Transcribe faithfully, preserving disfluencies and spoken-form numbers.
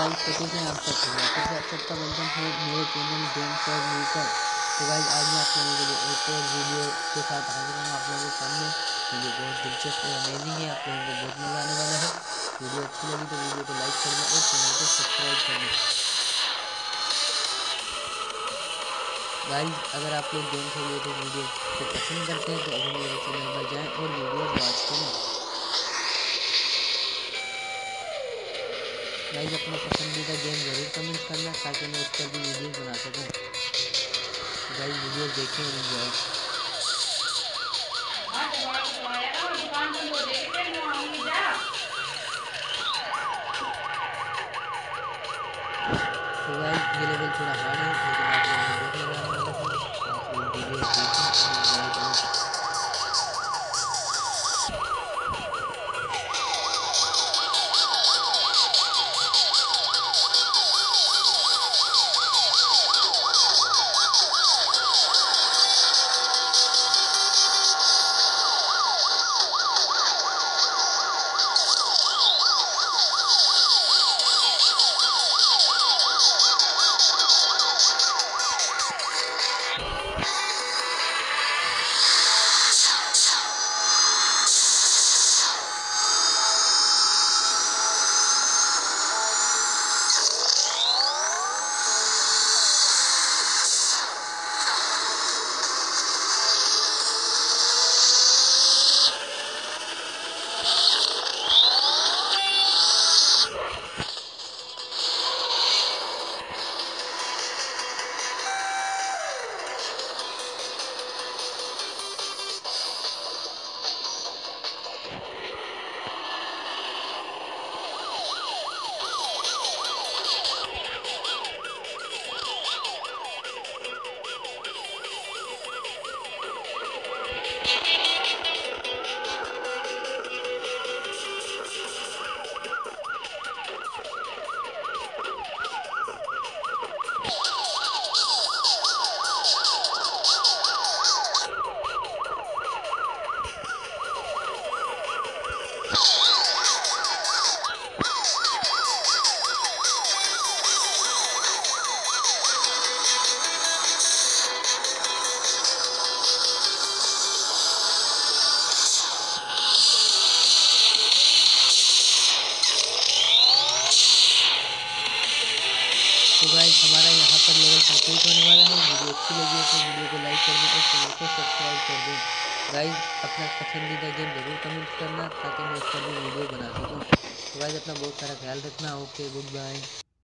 Guys तो कैसे हैं आप सब? फिर से आप सबका वेलकम है मेरे चैनल गेम फॉर न्यूकर। तो गाइस आज मैं आप लोगों के लिए एक और वीडियो के साथ हाजिर हूँ आप लोगों के सामने। वीडियो बहुत दिलचस्प और अमेजिंग है, आप लोगों को बहुत मज़ा आने वाला है। वीडियो अच्छी लगी तो वीडियो को लाइक कर दें और चैनल को सब्सक्राइब कर दें। गाइस अगर आप लोग गेम से रिलेटेड वीडियो को पसंद करते हैं तो अभी मेरे चैनल पर जाएँ और वीडियोज़ वॉच करें। गाइस अपना पसंदीदा गेम ज़रूर कमेंट करना ताकि मैं उस पर भी वीडियो बना सकूं। गाइस वीडियो देखें और एंजॉय। तो गाइस ये लेवल थोड़ा हार्ड है लेकिन आप लोगों को बहुत मज़ा आने वाला है। आप लोग वीडियो देखें और एंजॉय करें। तो गाइस हमारा यहाँ पर लेवल कंप्लीट होने वाला है। वीडियो अच्छी लगी है तो वीडियो को लाइक कर दें और चैनल को सब्सक्राइब कर दें। गाइस अपना पसंदीदा गेम ज़रूर कमेंट करना ताकि मैं उस पर भी वीडियो बना सकूँ। तो गाइस अपना बहुत सारा ख्याल रखना। Okay, good bye.